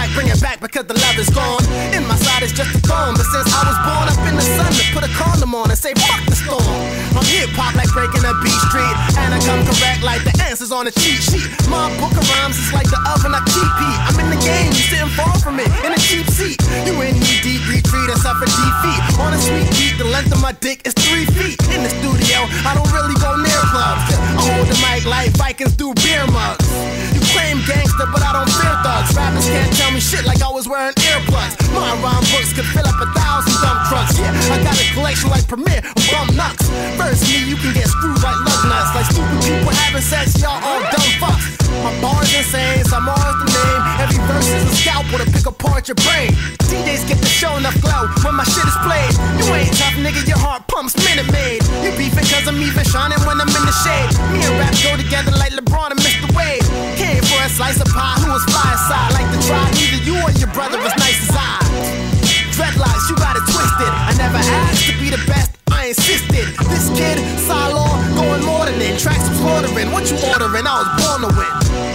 bring it back because the love is gone. In my side is just a thorn, but since I was born up in the sun to put a condom on and say fuck the storm. I'm hip-hop like breaking a beat street, and I come correct like the answers on a cheat sheet. My book of rhymes is like the oven I keep heat. I'm in the game, you sitting far from it, in a cheap seat. You in knee-deep retreat, I suffer defeat. On a sweet beat, the length of my dick is 3 feet. In the studio, I don't really go near clubs. I hold the mic like Vikings do beer mugs. You claim gangster, but I don't fear thugs. Rappers can't tell me shit like I was wearing earplugs. My rhyme books could fill up 1,000 dump trucks. Yeah, I got a collection like Premier of bum nuts. First me, you can get screwed like lug nuts. Like stupid people having sex, y'all all dumb fucks. My bar's insane, so I'm always the name. Every verse is a scalpel to pick apart your brain. DJs get the show enough glow when my shit is played. You ain't tough, nigga, your heart pumps Minute Maid. You beefing cause I'm even shining when I'm in the shade. Me and rap go together like LeBron and Mr. Wade. Came for a slice of pie, who was fly aside? Like to try, neither you or your brother was nice as I. Dreadlocks, you got it twisted. I never asked to be the best, I insisted. This kid, Salon, going more than in. Tracks was ordering, what you ordering? I was born to win.